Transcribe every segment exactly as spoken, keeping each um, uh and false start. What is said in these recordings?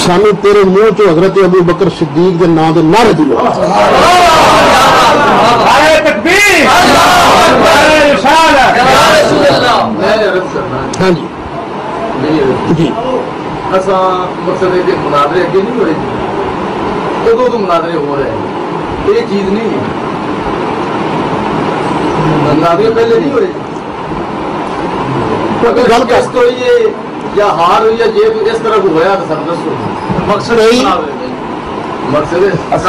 सानू तेरे मुंह चो हजरत अबू बकर सिद्दीक के नाम के नारे दी हाँ जी जी असा मकसद है कि मुनादरे अगे नहीं होए उदों तो मुनादरे हो रहे हैं ये चीज नहीं है मुनादरे पहले नहीं होए अगर गल टेस्ट हुई है या हार हुई है जे इस तरह को होया तो सब दसो मकसद यही मकसद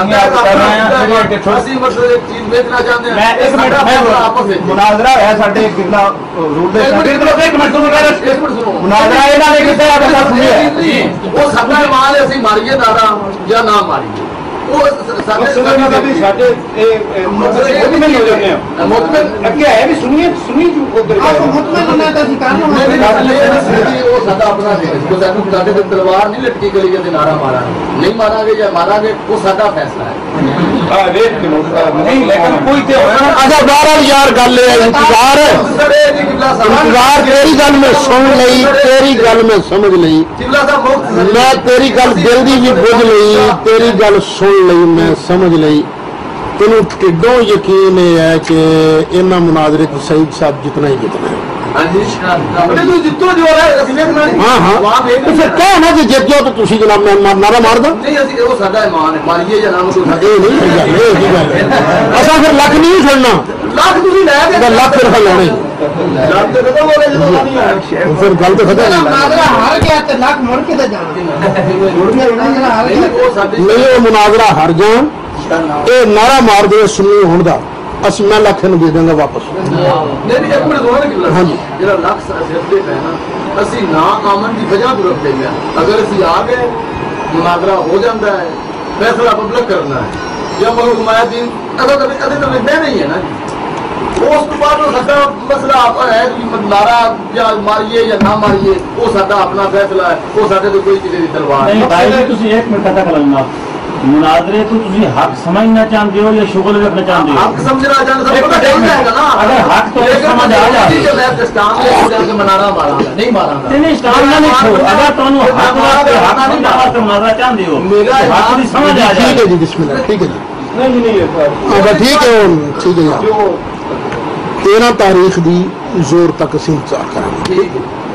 असली मकसद एक चीज बेचना चाहते हैं। मैं एक मिनट में मुनाजरा है साडे कितना रूल दे एक मिनट सुनो एक मिनट सुनो मुनाजरा ये ना लेके आप ऐसा सुनिए वो साडा माल है ਅਸੀਂ ਮਾਰੀਏ दादा या ना मारिए वो साडे भी साडे ए मुतमिन हो जाते हैं मुतमिन अगे है भी सुनिए सुनिए जो उधर आप मुतमिन होना तो ਅਸੀਂ करना नहीं वो साडा अपना है वो साडू साडे ते तलवार नहीं लटकी गली के नारा मारा नहीं मारांगे या मारांगे वो साडा फैसला है हां वेट करो नहीं लेकिन कोई ते अच्छा बहरहाल यार गल है इंतजार इंतजार तेरी गल में सुन लई तेरी गल में समझ लई मैं तेरी गल दिल दी भी बुझ लई तेरी गल सुन लई मैं समझ लई तेनू टिड्डों यकीन है कि इन्हां मुनाजरे च सईद साहब जितना ही जितना है हाँ हाँ फिर क्या ना जी जित जाओ तो तुसी जनाब मैं नारा मार दो असा फिर लख नहीं छोड़ना लख फिर लाने फिर गल तो खत्म नहीं वो मुनाजरा हार जान ये नारा मार दे सुनी होने का अस मैं लख दे देंगे वापस हाँ जी असी ना आमन की वजह तो रखते हैं अगर असी आ गए मुनाजरा हो जाता है फैसला पब्लिक करना है या मगर हुमायूं दिन अगर कभी कभी तो बहना ही है ना उस तो बाद साडा मसला है नारा या मारिए या ना मारिए वो साडा अपना फैसला है वो साडे तो कोई किसी की तलवार नहीं भाई जी तुसी एक मिनट पता कर लेना मुनाजरे तो तुसी हक समझना चाहते हो या शुगल रखना चाहते हो हक समझना चाहते हो तो हो जाएगा ना अगर हक तो समझ आ जाए जो मैं स्टाम ले जाके मनारा मारांगा नहीं मारांगा नहीं स्टाम ना नहीं छोड़ अगर तुहानू हक वास्ते हक नहीं वास्ते मुनाजरा चाहते हो मेरा हक दी समझ आ जाए ठीक है जी बिस्मिल्लाह ठीक है जी नहीं नहीं है ठीक है ठीक है यार तेरह तारीख की जोर तक असीं इंतजार करांगे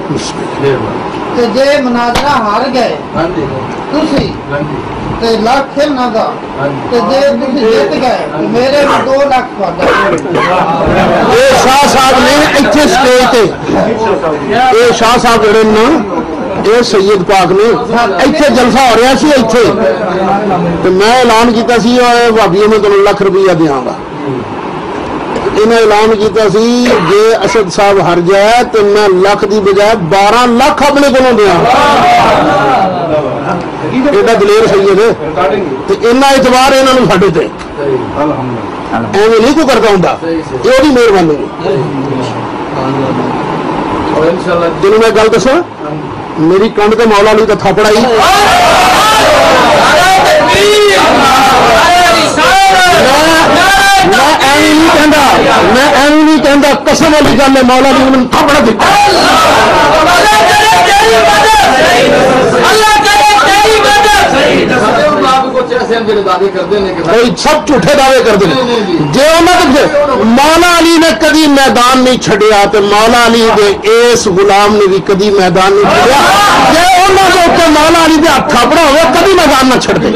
जे मुनाजरा हार गए तुसी ते लाख खेल ना दा ते जे तुसी जीत गए मेरे दो लाख पादा ये शाह साहब ने इत्थे स्टेज ते ये शाह साहब जेड़े ना ये सैयद पाक ने इत्थे जलसा हो रहा सी इत्थे ते मैं ऐलान कीता सी भाभी मैं तुहानू लाख रुपया देंगा इन्हें ऐलान किया जे असद साहब हार जाए तो मैं लख की बजाय बारह लख अपने को दिया एडा दलेर सैयद तो इन्ना इतबार इन्होंने साडे ते एवं नहीं कोई करता होंगे ये भी मेहरबानी जिन्होंने मैं गल दसा मेरी कंध तो मौला अली का थप्पड़ आई मैं एवं नहीं कहता मैं एवं नहीं कहता कसम वाली गल है मौला अली ने थप्पड़ दिता सब झूठे दावे करते हैं जे मौला अली ने कभी मैदान नहीं छड़िया तो मौला अली के इस गुलाम ने भी कभी मैदान नहीं छड़िया जे उन्होंने उत्ते मौला अली के हाथ थापड़ा हो कभी मैदान न छड़ते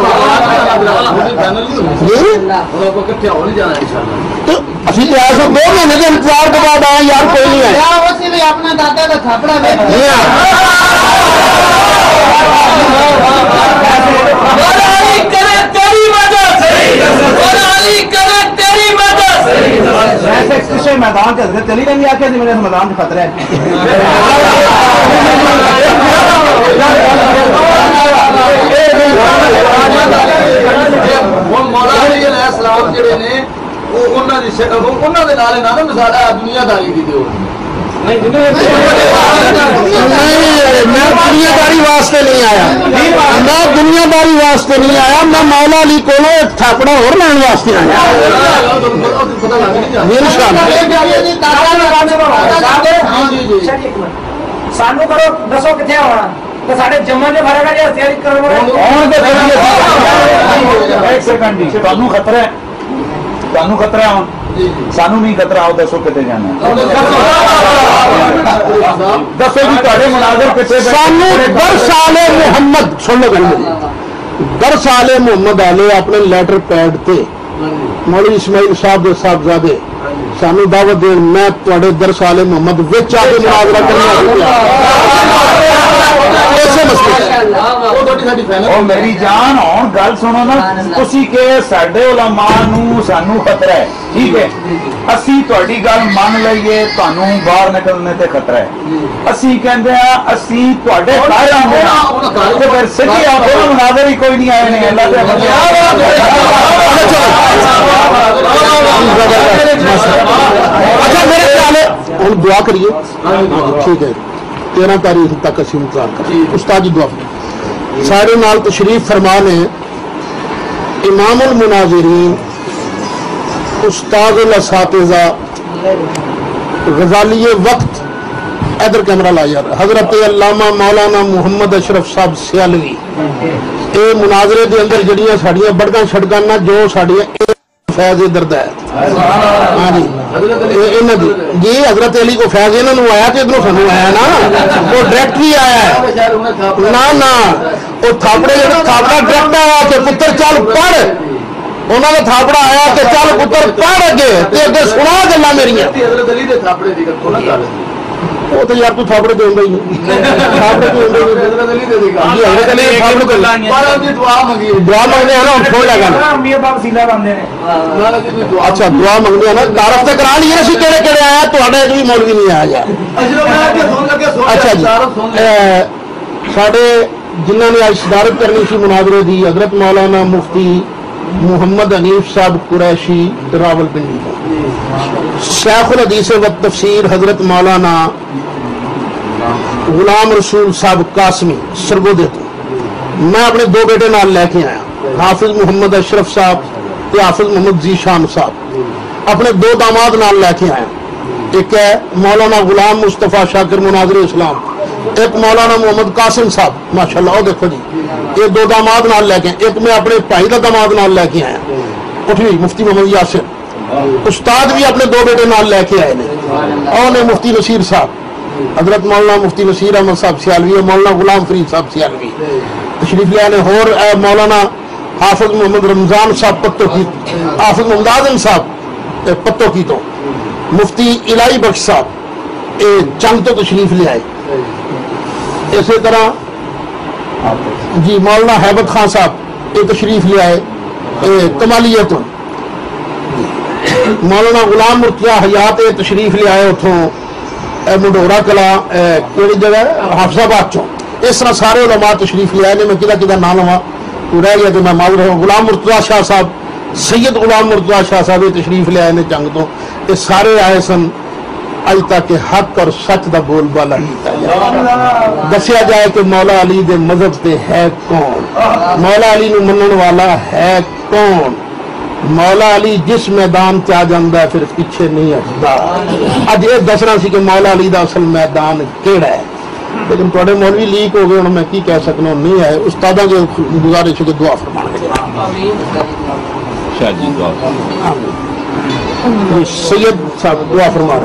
तो अभी तो ऐसा दो महीने के इंतजार के बाद आए यार कोई नहीं आया अपना दादा का थापड़ा मैदान के हजरत चली गई आके मेरे मैदान में खतरा है दुनियादारी की मैं दुनियादारी वास्ते नहीं आया मैं दुनियादारी वास्ते नहीं आया मैं मौला अली को थापड़ा और लैन वास्ते आया सानू करो दसो किथे होना तो साढ़े जम्मू के फर्क है हत्या एक सेकंड जी ਤੁਹਾਨੂੰ ਖਤਰਾ ਹੈ ਤੁਹਾਨੂੰ ਖਤਰਾ ਹੁਣ ਸਾਨੂੰ ਨਹੀਂ ਖਤਰਾ ਆਓ ਦੱਸੋ ਕਿੱਥੇ ਜਾਣਾ ਦੱਸੋ ਜੀ ਤੁਹਾਡੇ ਮੁਨਾਜ਼ਰ ਕਿੱਥੇ सानू बरसाले मुहम्मद सुन लो गल मेरी बरसाले मुहम्मद आले अपने लैटर पैड ते मौलवी इस्माइल साहब दे साहबजादे सानू दावत देन मैं तुहाडे दरसाले मुहम्मद विच आके मुनाजरा करना ऐसे मसले ਉਹ ਮੇਰੀ ਜਾਨ ਹੁਣ ਗੱਲ ਸੁਣੋ ਨਾ ਤੁਸੀਂ ਕਿ ਸਾਡੇ ਉਲਮਾ ਨੂੰ ਸਾਨੂੰ ਖਤਰਾ ਹੈ ਠੀਕ ਹੈ ਅਸੀਂ ਤੁਹਾਡੀ ਗੱਲ ਮੰਨ ਲਈਏ ਤੁਹਾਨੂੰ ਬਾਹਰ ਨਿਕਲਣੇ ਤੇ ਖਤਰਾ ਹੈ ਅਸੀਂ ਕਹਿੰਦੇ ਆ ਅਸੀਂ ਤੁਹਾਡੇ ਘਰ ਆਉਂਦੇ ਆ ਤੇ ਫਿਰ ਸਿੱਧੀ ਆਉਂਦੇ ਮੁਨਾਜ਼ਰ ਹੀ ਕੋਈ ਨਹੀਂ ਆਏ ਨੇ ਅੱਲਾਹ ਦੇ अच्छा मेरे ख्याल हम दुआ करिए ठीक है तेरह तारीख तक असी इंतजार कर उस्ताद जी दुआ सारे नाल तशरीफ फरमा ने इमामुल मुनाज़िरीन उस्ताद असातिज़ा गजाली वक्त इधर कैमरा ला यार हजरत अल्लामा मौलाना मुहम्मद अशरफ साहब सियालवी ये मुनाजरे के अंदर जड़ियां साड़ियां बड़का छड़का ना जो साड़ियां फैज दर्द है हाँ जी जी हजरत अली को फैज इन्होंने आया तो इधरों सानू आया ना वो डायरेक्ट ही आया है ना ना वो थापड़े जो थापड़ा डायरेक्ट आया कि पुत्र चल पढ़ उन्होंने थापड़ा आया कि चल पुत्र पढ़ अगे ते अगे सुना गल्लां मेरियां वो तो यार तू थापड़े दे ही थापड़े दे दुआ मंगने हैं ना छोड़ लगा अच्छा दुआ मंगने हैं ना तारफ तो करा ली असं केड़े केड़े आया तुहाडे भी मौलवी नहीं आया अच्छा जी साडे जिन्हों ने आज सदारत करनी सी मुनाजरे की हजरत मौलाना मुफ्ती मुहम्मद हनीफ साहब कुरैशी रावलपिंडी शेखुल हदीस व तफसीर हजरत मौलाना गुलाम रसूल साहब कासमी सरगोदे तो मैं अपने दो बेटे नाल लैके आया हाफिज मुहम्मद अशरफ साहब ते हाफिज मोहम्मद जीशान साहब अपने दो दामाद नाल लैके आया एक है मौलाना गुलाम मुस्तफा शाकिर मुनाजिर इस्लाम एक मौलाना मोहम्मद कासिम साहब माशाल्लाह देखो जी ये दो दामाद नाल लैके एक मैं अपने भाई का दामाद नाल लैके आया उठवी मुफ्ती मोहम्मद यासिर उस्ताद भी अपने दो बेटे नाल लैके आए ने और ने मुफ्ती नसीर साहब हजरत मौलाना मुफ्ती नसीर अहमद साहब सियालवी और मौलाना गुलाम फरीद साहब सियालवी तशरीफ लिया ने होर मौलाना हाफिज मोहम्मद रमजान साहब पत्तो की हाफिज मोहम्मद आजम साहब पत्तो की तो मुफ्ती इलाही बख्श साहब ये चंग तो तशरीफ ले आए इसी तरह जी मौलाना हैबत खान साहब ये तशरीफ ले आए कमालियत मौलाना गुलाम मुर्तजा हयात ये तशरीफ ले आए उतों मंडोरा कला केड़ी जगह हाफजाबाद चो इस तरह सारे उलमा तशरीफ ले आए मैं किदा किदा नाम लवा तू रह गया तो मैं माजूर हूँ गुलाम मुर्तजा शाह साहब सैयद गुलाम मुर्तजा शाह साहब ये तशरीफ ले आए ने जंग तो ये सारे आए सन अज तक हक और सच का बोलबाला किया दसिया जाए कि मौला अली दे मजहब से है कौन मौला अली नूं मनण वाला है कौन मौला अली जिस मैदान च आ जाता है फिर पिछे नहीं हटता अज ये दसना सी कि मौला अली का असल मैदान केड़ा है लेकिन थोड़े मौलवी लीक हो गए मैं की कह सकना नहीं है उस्तादा के गुजारिश के दुआ फरमाने सैयद साहब दुआ फरमा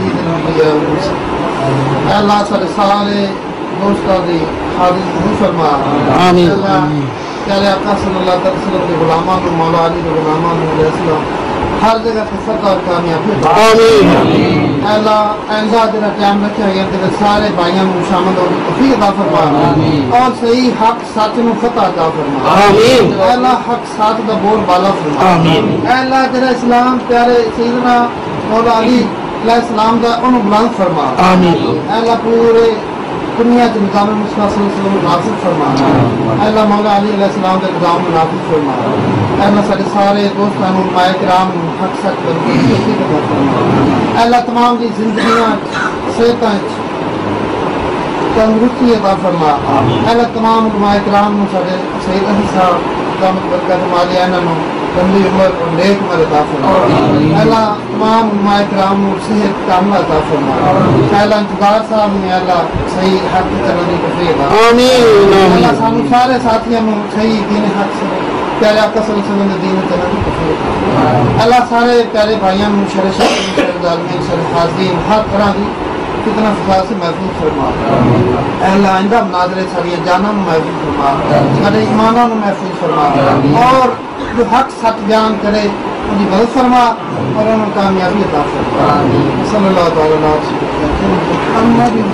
अल्लाह सारे सारे दोस्तों की हाजिर फरमा आमीन प्यारे आका सल्लल्लाहु अलैहि वसल्लम के गुलामां को मौला अली के गुलामां को अलैहिस्सलाम हर जगह पे फतह और कामयाबी आमीन अल्लाह ऐसा तेरा टाइम रखा गया तेरे सारे भाइयों को शामिल होने तौफीक अता फरमा और सही हक सच में फतह अता फरमा आमीन अल्लाह हक सच का बोल बाला फरमा आमीन अल्लाह तेरा इस्लाम प्यारे सैयदना मौला अली अलैहिस्सलाम का उन्हें बुलंद फरमा आमीन अल्लाह पूरे दुनिया के निज़ाम मुस्तफ़ा सल्लल्लाहु अलैहि वसल्लम नासिब फरमा अल्लाह मौला अली अलैहिस्सलाम के निज़ाम में नासिब फरमा अल्लाह सारे सारे दोस्तों उलमाए किराम हक सच पर तौफीक अता फरमा अल्लाह तमाम की जिंदगियां सेहत तंदुरुस्ती अता फरमा अल्लाह तमाम उलमाए किराम सारे सैयद अली साहब दामत बरकत मालिया इन्हां लंबी उम्र और नेक उम्र अता फरमा। अल्लाह तमाम उलमाए किराम को सेहत कामिला अता फरमा। अल्लाह इंतजार साहब ने अल्लाह सही हक चलने की तौफीक अता फरमा। आमीन अल्लाह सानू सारे साथियों को सही दीन हक से प्यारे आका सल्लल्लाहु अलैहि वसल्लम दीन चलने की तौफीक अता फरमा। अल्लाह सारे प्यारे भाइयों को शर शर शर जालिम शर हाज़िन हर तरह की कितना फसाद से महफूज फरमा। अल्लाह आइंदा मुनाज़रे सारी जाना महफूज फरमा, सारे ईमाना महफूज फरमा और जो हक सच बयान करे उनकी मदद फरमा और उन्हें कामयाबी अता फरमा। सल्लल्लाहु अलैहि वसल्लम।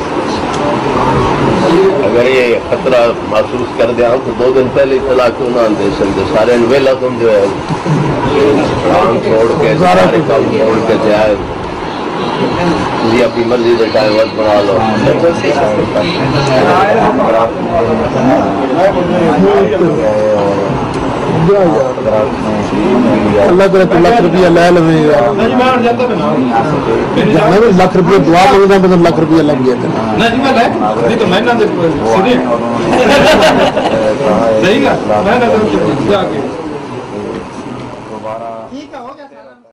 अगर ये खतरा महसूस कर दिया तो दो दिन पहले इतला क्यों ना दे सकते? सारे वेला तुम जो है काम छोड़ के सारे काम छोड़ के जाए जी अपनी मर्जी से टाइम वक्त बना लो। अल्लाह तेरे को लख रुपया ले लवे लख रुपया दुआ मंगना मतलब लख रुपया लग गया ठीक है हो गया।